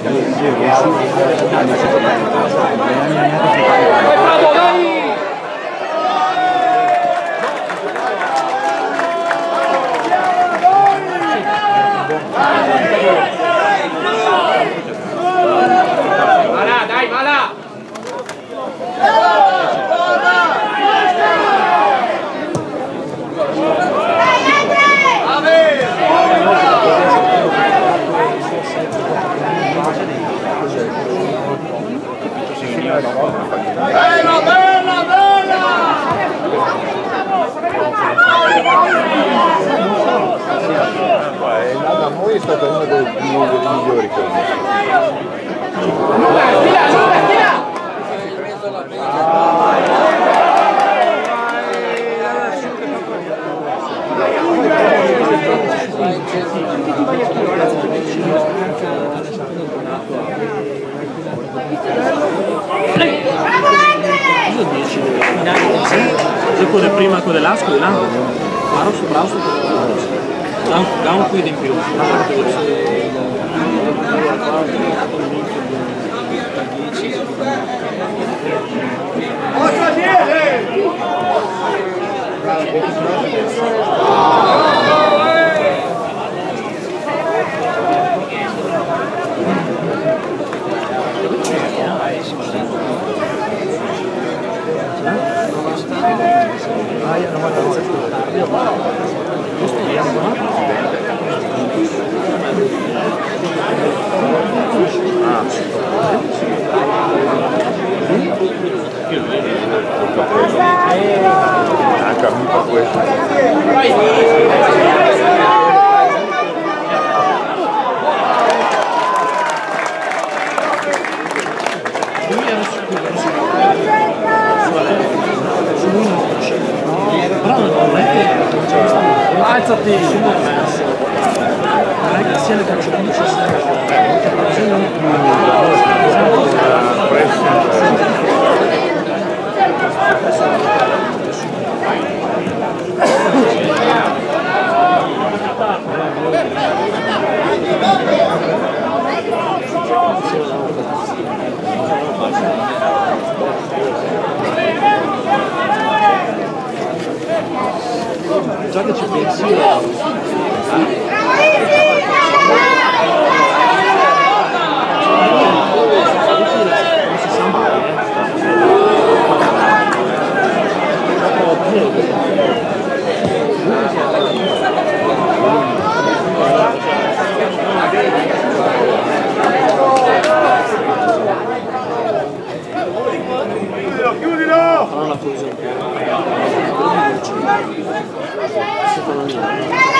Bravo, dai! Dai, va là! Bella, bella, bella! Da noi è stata una delle migliori cose. Quello prima con dell'asco di là, guarda su bravo, dà un quid in più. Anche a me per questo. Alzati! Non è che sia le calciatrici già che ci pensi Chiudilo! fanno la cosa in più.